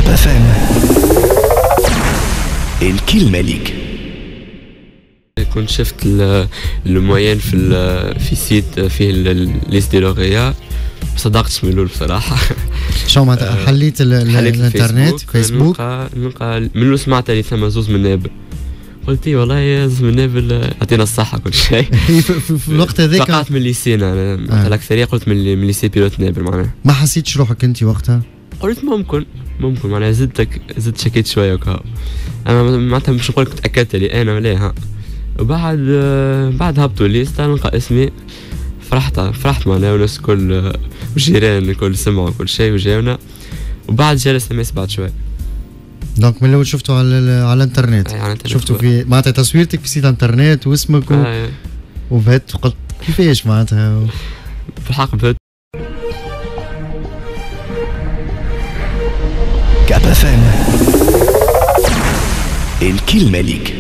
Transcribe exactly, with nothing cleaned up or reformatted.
اف ام الكلمة ليك. كنت شفت الموين في في سيت فيه ليست دي لوغيا، ما صدقتش من الاول بصراحه. شو معناتها حليت الانترنت فيسبوك؟ نلقى من اللي سمعت اللي ثم زوز من نابل، قلت اي والله زوز من نابل يعطينا الصحه كل شيء. في الوقت هذاك توقعت من الليسينا انا الاكثريه، قلت من من ليسي بيلوت نابل معناها. ما حسيتش روحك انت وقتها؟ قلت ممكن ممكن معناها زدتك زدت شكيت شويه وكا، انا معناتها مش نقول لك تاكدت لي انا ولا ها. وبعد بعد هبطوا ليست نلقى اسمي، فرحت فرحت معنا وناس كل والجيران الكل سمعوا كل شيء وجاونا. وبعد جلس الناس بعد شوي. دونك من الاول شفتوا على على الانترنت؟ شفتوا في معناتها تصويرتك في سيت انترنت واسمك و... آه. وبهت قلت كيفاش معناتها في الحق بهت. كاب اف ام الكلمة ليك.